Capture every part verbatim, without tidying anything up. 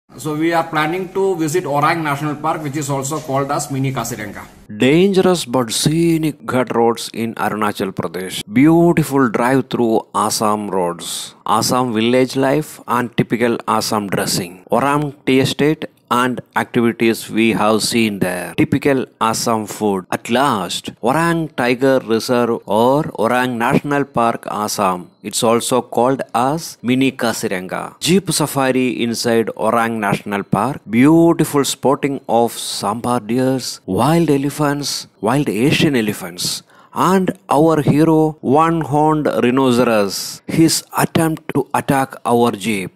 So we are planning to visit Orang National Park, which is also called as Mini Kaziranga. Dangerous but scenic gut roads in Arunachal Pradesh. Beautiful drive through Assam roads. Assam village life and typical Assam dressing. Orang tea estate and activities we have seen there. Typical Assam food. At last, Orang Tiger Reserve or Orang National Park, Assam. It's also called as Mini Kaziranga. Jeep safari inside Orang National Park. Beautiful spotting of sambar deers, wild elephants, wild Asian elephants. And our hero, one-horned rhinoceros. His attempt to attack our jeep.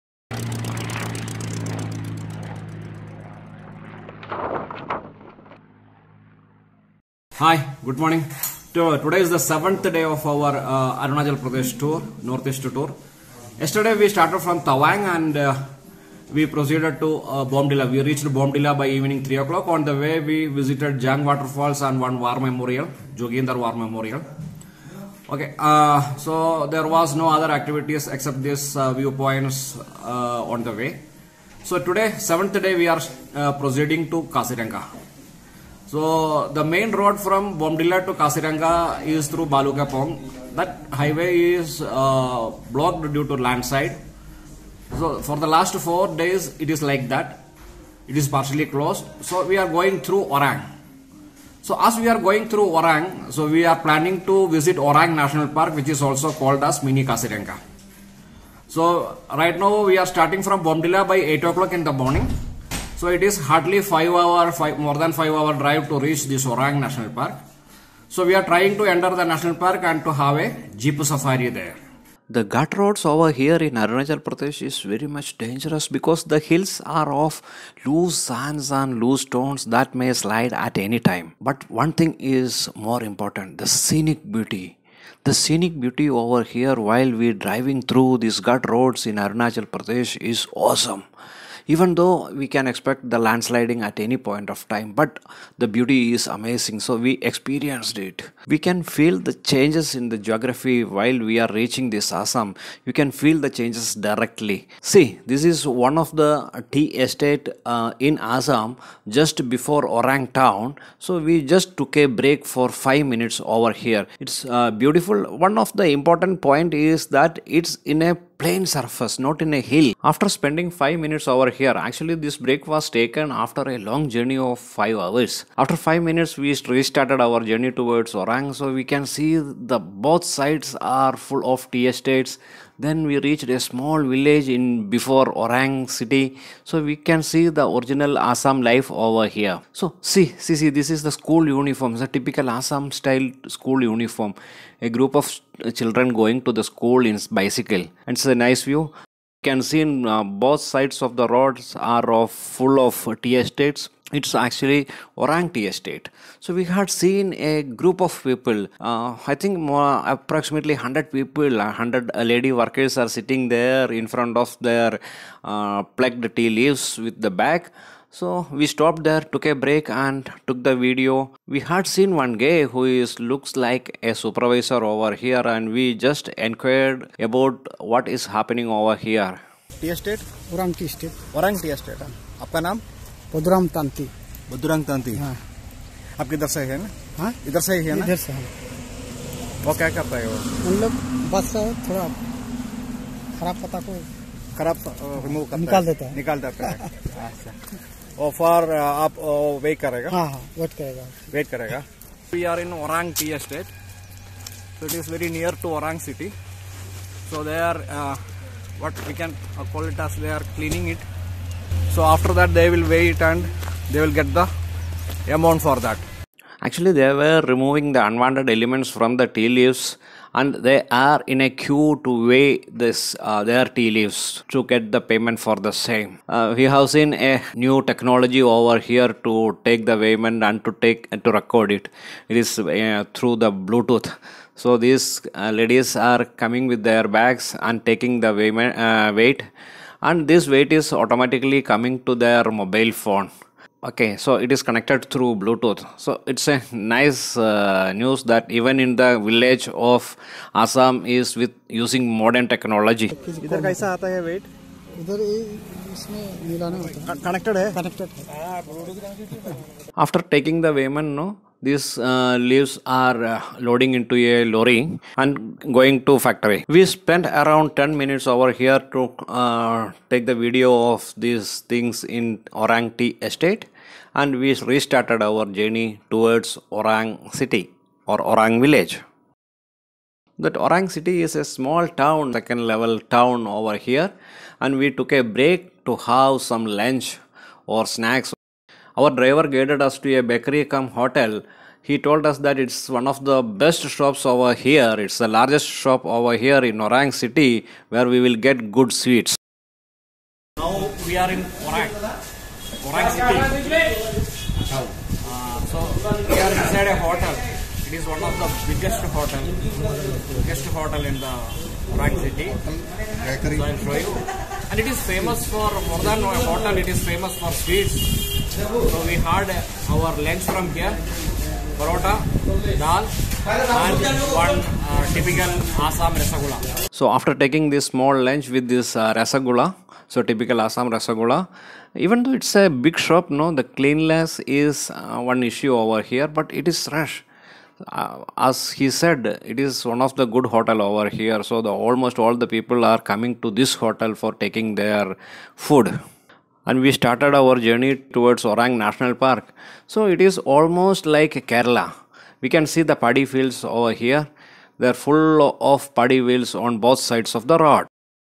Hi, good morning. Today is the seventh day of our uh, Arunachal Pradesh tour, Northeast tour. Yesterday we started from Tawang and uh, we proceeded to uh, Bomdila. We reached Bomdila by evening three o'clock. On the way we visited Jang Waterfalls and one war memorial, Joginder War Memorial. Okay, uh, so there was no other activities except these uh, viewpoints uh, on the way. So today, seventh day, we are uh, proceeding to Kaziranga. So the main road from Bomdila to Kaziranga is through Balukapong. That highway is uh, blocked due to landslide. So for the last four days it is like that. It is partially closed. So we are going through Orang. So as we are going through Orang, so we are planning to visit Orang National Park, which is also called as Mini Kaziranga. So right now we are starting from Bomdila by eight o'clock in the morning. So it is hardly five hour, five, more than five hour drive to reach this Orang National Park. So we are trying to enter the national park and to have a jeep safari there. The gut roads over here in Arunachal Pradesh is very much dangerous because the hills are of loose sands and loose stones that may slide at any time. But one thing is more important, the scenic beauty. The scenic beauty over here while we driving through these gut roads in Arunachal Pradesh is awesome. Even though we can expect the landsliding at any point of time, but the beauty is amazing. So we experienced it. We can feel the changes in the geography while we are reaching this Assam. You can feel the changes directly. See, this is one of the tea estate uh, in Assam just before Orang town. So we just took a break for five minutes over here. It's uh, beautiful. One of the important point is that it's in a plain surface, not in a hill. After spending five minutes over here, actually this break was taken after a long journey of five hours. After five minutes, we restarted our journey towards Orang. So we can see the both sides are full of tea estates. Then we reached a small village in before Orang city. So we can see the original Assam life over here. So see, see, see, this is the school uniform, the typical Assam style school uniform. A group of children going to the school in bicycle. And it's a nice view. You can see in uh, both sides of the roads are of full of tea estates. It's actually Orang tea estate. So we had seen a group of people, uh, I think more approximately one hundred people, one hundred lady workers are sitting there in front of their uh, plucked tea leaves with the bag. So we stopped there, took a break and took the video. We had seen one guy who is looks like a supervisor over here and we just inquired about what is happening over here. Tea estate Aurang tea estate Aurang tea estate. आपका नाम? बुद्धराम तांती। बुद्धराम तांती। हाँ। आप किधर से है ना? हाँ? इधर से ही है ना? इधर से है। वो क्या करता है वो? मतलब बस थोड़ा खराब पता को खराब रिमूव करता निकाल देता है। निकाल देता है। अच्छा। और फॉर आप वेट करेगा? हाँ हाँ वेट करेगा। वेट करेगा। We are in Orang tea estate. So it is very near to Orang city. So they are uh, what we can call it as they are cleaning it. So after that they will wait and they will get the amount for that. Actually they were removing the unwanted elements from the tea leaves and they are in a queue to weigh this uh, their tea leaves to get the payment for the same. Uh, we have seen a new technology over here to take the weighment and to take uh, to record it. It is uh, through the Bluetooth. So these uh, ladies are coming with their bags and taking the weighment, uh, weight, and this weight is automatically coming to their mobile phone. Okay, so it is connected through Bluetooth. So it's a nice uh, news that even in the village of Assam is with using modern technology. इधर कैसा आता है weight? उधर ये- इसमें मिलाना होता है, कनेक्टेड है कनेक्टेड है। After taking the Wayman, no, these uh, leaves are uh, loading into a lorry and going to factory. We spent around ten minutes over here to uh, take the video of these things in Orang Tea Estate, and we restarted our journey towards Orang City or Orang Village. That Orang City is a small town, second level town over here, and we took a break to have some lunch or snacks. Our driver guided us to a bakery cum hotel. He told us that it's one of the best shops over here. It's the largest shop over here in Orang City where we will get good sweets. Now we are in Orang, Orang City. Uh, so we are inside a hotel. It is one of the biggest hotel, biggest hotel in the Orang City. So I'll show you. And it is famous for more than a hotel. It is famous for sweets. So we had our lunch from here, parota, dal, and one uh, typical Assam rasagula. So after taking this small lunch with this uh, rasagula, so typical Assam rasagula, even though it's a big shop, no, the cleanliness is uh, one issue over here, but it is fresh. Uh, as he said, it is one of the good hotel over here, so the almost all the people are coming to this hotel for taking their food. And we started our journey towards Orang National Park. So it is almost like Kerala. We can see the paddy fields over here. They are full of paddy fields on both sides of the road.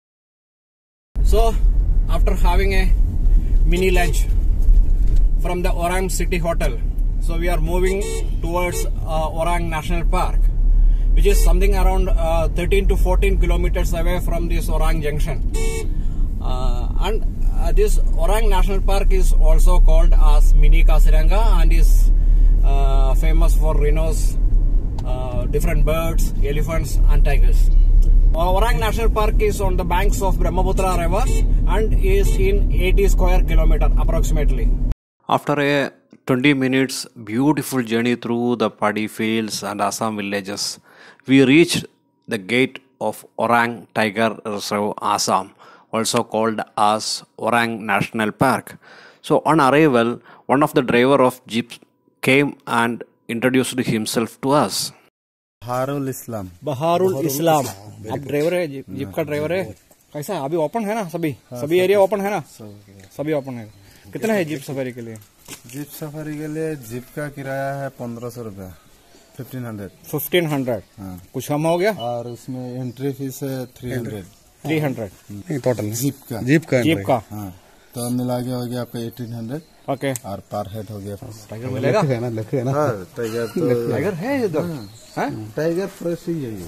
So after having a mini lunch from the Orang City Hotel, so we are moving towards uh, Orang National Park, which is something around uh, thirteen to fourteen kilometers away from this Orang Junction. Uh, and uh, this Orang National Park is also called as Mini Kaziranga and is uh, famous for rhinos, uh, different birds, elephants and tigers. Uh, Orang National Park is on the banks of Brahmaputra River and is in eighty square kilometer approximately. After a twenty minutes beautiful journey through the paddy fields and Assam villages, we reached the gate of Orang Tiger Reserve, Assam, also called as Orang National Park. So on arrival, one of the driver of jeep came and introduced himself to us. Baharul इस्लाम बहारुल इस्लाम आप driver है, jeep, jeep का driver है। कैसा है? अभी open है ना? सभी सभी एरिया ओपन है ना? सभी ओपन है। कितना है जीप सफारी के लिए? जीप सफारी के लिए जीप का किराया है पंद्रह सौ रूपया, फिफ्टीन हंड्रेड फिफ्टीन हंड्रेड हाँ। कुछ कम हो गया? और उसमें एंट्री फीस है three hundred three hundred total jeep का जीप का जीप का। हाँ, तो मिला के हो गया आपका एटीन हंड्रेड ओके। और पर हेड हो गया। टाइगर मिलेगा? है ना, लखे है ना, हाँ, टाइगर तो टाइगर है इधर? हैं? टाइगर फ्रेश ही है ये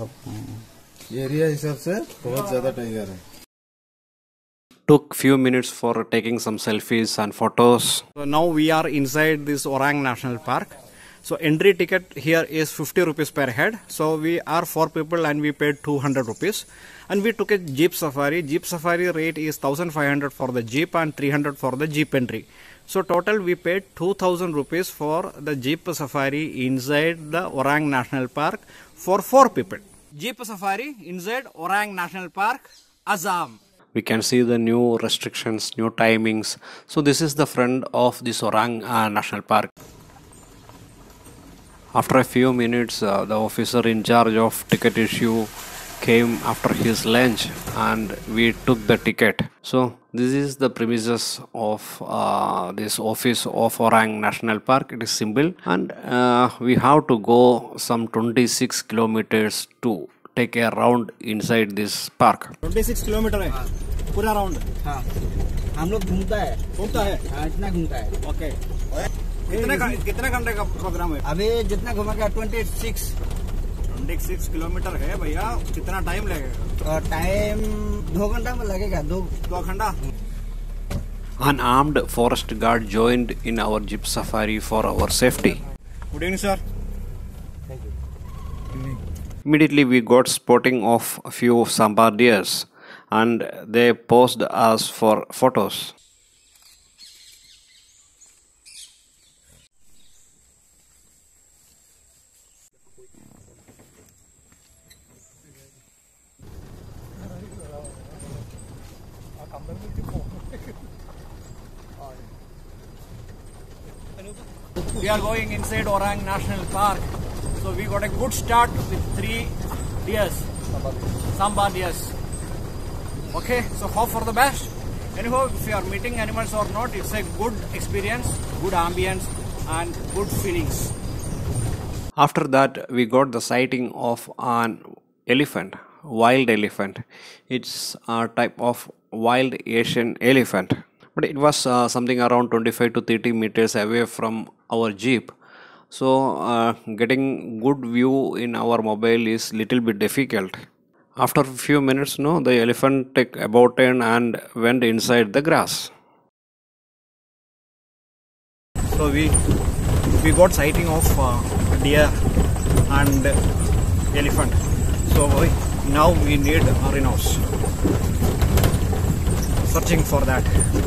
सब एरिया हिसाब से बहुत ज्यादा टाइगर है। Took few minutes for taking some selfies and photos. So now we are inside this Orang National Park. So entry ticket here is fifty rupees per head. So we are four people and we paid two hundred rupees. And we took a jeep safari. Jeep safari rate is one thousand five hundred for the jeep and three hundred for the jeep entry. So total we paid two thousand rupees for the jeep safari inside the Orang National Park for four people. Jeep safari inside Orang National Park, Assam. We can see the new restrictions, new timings. So this is the front of this Orang uh, National Park. After a few minutes, uh, the officer in charge of ticket issue came after his lunch and we took the ticket. So this is the premises of uh, this office of Orang National Park. It is simple and uh, we have to go some twenty-six kilometers to take a round inside this park. twenty-six kilometre है पूरा round. हाँ, हम लोग घूमता है घूमता है? हाँ, इतना घूमता है। ओके। कितने घं- कितने घंटे का प्रोग्राम है? अभी जितना घूमेगा ट्वेंटी सिक्स छब्बीस किलोमीटर है भैया। कितना टाइम लगेगा? टाइम दो घंटा में लगेगा, दो दो घंटा। An armed forest guard joined in our jeep safari for our safety. Good evening sir. Immediately we got spotting of a few sambar deers and they posed us for photos. we are going inside Orang National Park. So we got a good start with three deers, sambar deers. Okay, so hope for the best. Anyhow, if you are meeting animals or not, it's a good experience, good ambience and good feelings. After that, we got the sighting of an elephant, wild elephant. It's a type of wild Asian elephant. But it was uh, something around twenty-five to thirty meters away from our jeep. So uh, getting good view in our mobile is little bit difficult. After a few minutes, no, the elephant took about turn and went inside the grass. So we we got sighting of uh, deer and elephant. So we, now we need rhinos. Searching for that.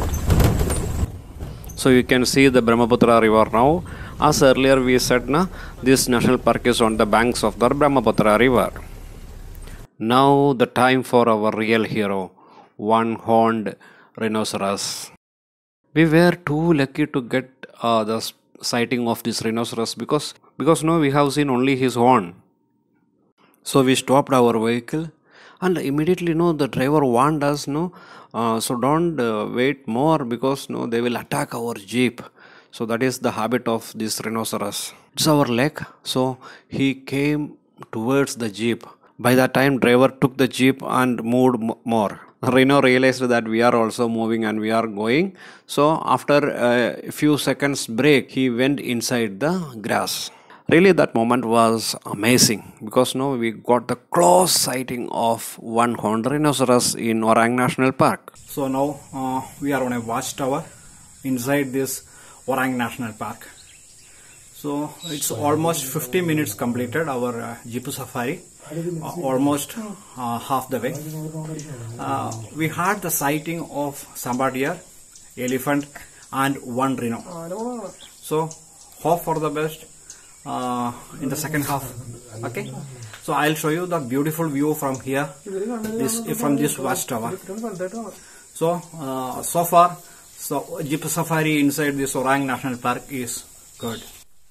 So you can see the Brahmaputra river now. As earlier we said, na, this national park is on the banks of the Brahmaputra river. Now the time for our real hero, one-horned rhinoceros. We were too lucky to get uh, the sighting of this rhinoceros because because no, we have seen only his horn. So we stopped our vehicle and immediately no, the driver warned us no, uh, so don't uh, wait more because no, they will attack our jeep. So that is the habit of this rhinoceros. It's our leg. So he came towards the jeep. By that time, driver took the jeep and moved more. Rhino realized that we are also moving and we are going. So after a few seconds break, he went inside the grass. Really, that moment was amazing because no, we got the close sighting of one-horned rhinoceros in Orang National Park. So now uh, we are on a watchtower inside this Orang National Park. So it's almost fifty minutes completed our uh, jeep safari, uh, almost uh, half the way. Uh, we had the sighting of sambar deer, elephant and one rhino. So hope for the best uh, in the second half. Okay, so I'll show you the beautiful view from here, this from this watchtower. So uh, so far, so jeep safari inside this Orang National Park is good.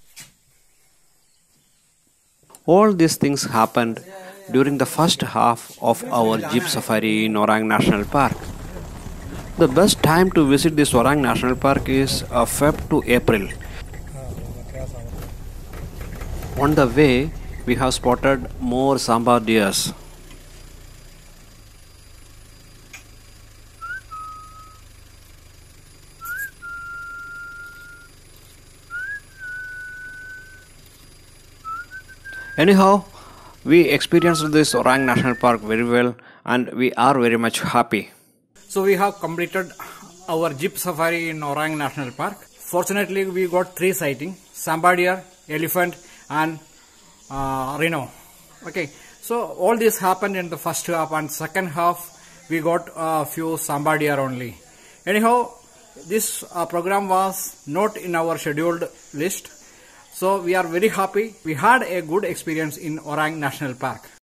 All these things happened during the first half of our jeep safari in Orang National Park. The best time to visit this Orang National Park is uh, February to April. On the way, we have spotted more sambar deers. Anyhow, we experienced this Orang National Park very well and we are very much happy. So we have completed our jeep safari in Orang National Park. Fortunately, we got three sightings: sambar deer, elephant and uh, rhino. Okay, so all this happened in the first half, and second half we got a few sambar deer only. Anyhow, this uh, program was not in our scheduled list. So we are very happy. We had a good experience in Orang National Park.